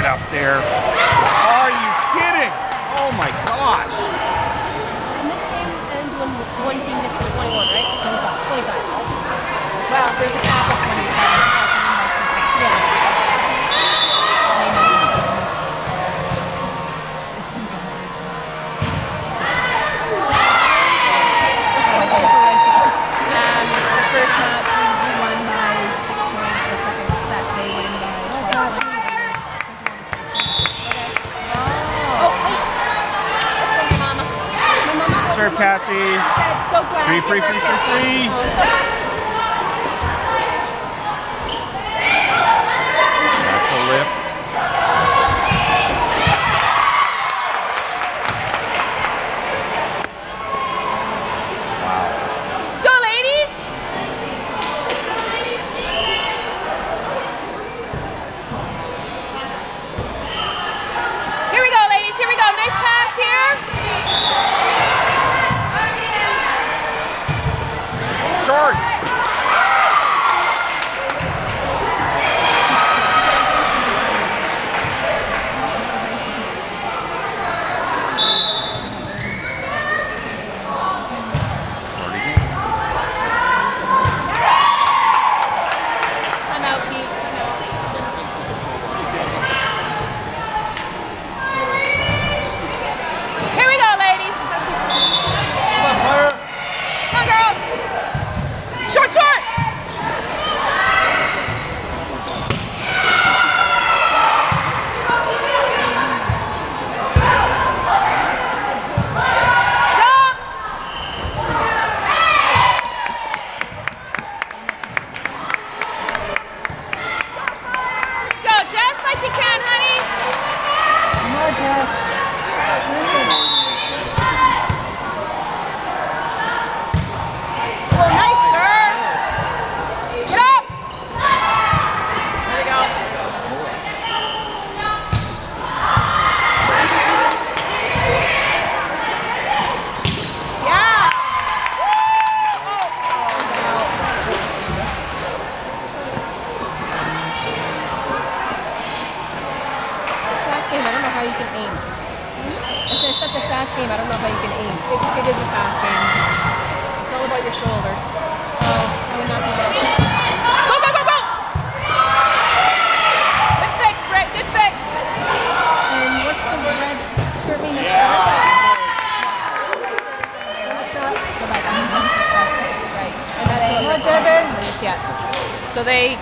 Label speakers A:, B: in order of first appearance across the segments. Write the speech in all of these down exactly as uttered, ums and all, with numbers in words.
A: up there. Are you kidding? Oh my gosh.
B: And this game ends when one team gets to twenty-one, right? twenty-five. twenty-five. Well, there's a cap of twenty-five. Yeah.
A: Serve, Cassie. Free, free, free, free, free. That's a lift. Wow.
B: Let's go, ladies. Here we go, ladies. Here we go. Nice pass here.
A: Short.
B: I'm out, Pete. I'm out. Here we go, ladies.
A: Come on, player.
B: Come on, girls. Short, short. Jess, like you can, honey.
C: More, Jess.
B: Oh, nice serve. Get up. There we go. Yeah. I don't know how you can aim. It's, it's such a fast game, I don't know how you can aim. It's, it is a fast game. It's all about your shoulders. Oh, I would not do that. Go, go, go, go! Good fix, Britt, good fix! And what's the red shirt mean? That's right. And that's they, what Devin? Yeah. So they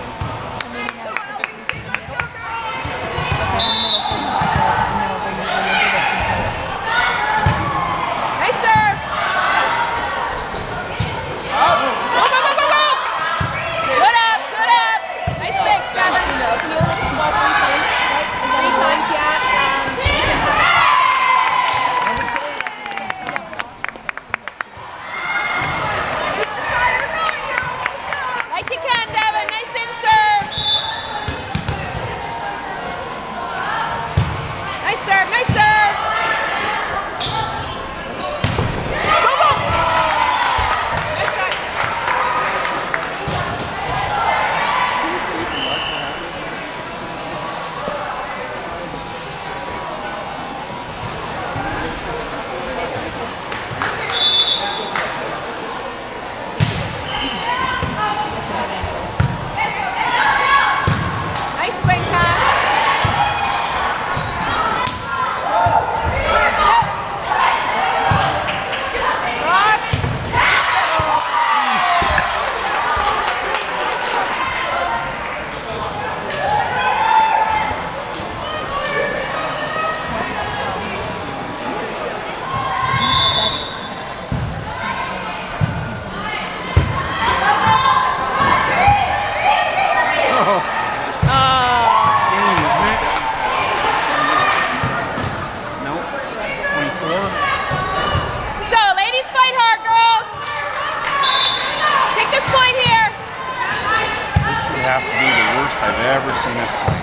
A: have to be the worst I've ever seen us play.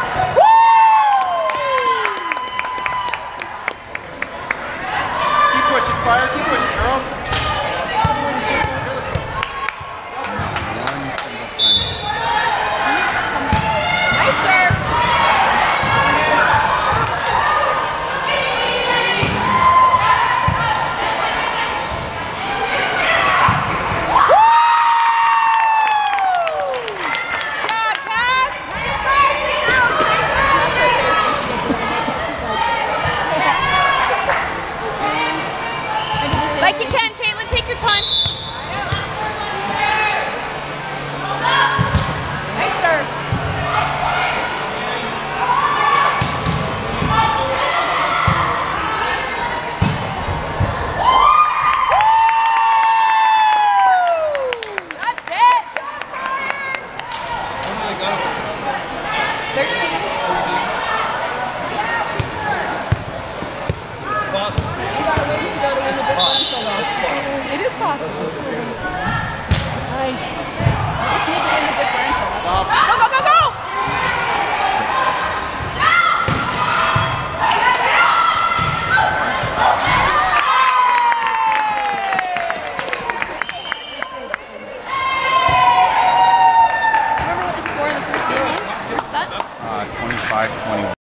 D: Keep pushing, Fire. Keep pushing, girls.
A: One single time.
B: Nice serve. thirteen. You got a ways to go to win the differential, though. It is possible. Nice. You just need to win the differential. Go, go, go, go! Remember what the score of the first game was? First set?
A: Uh, twenty-five twenty-one.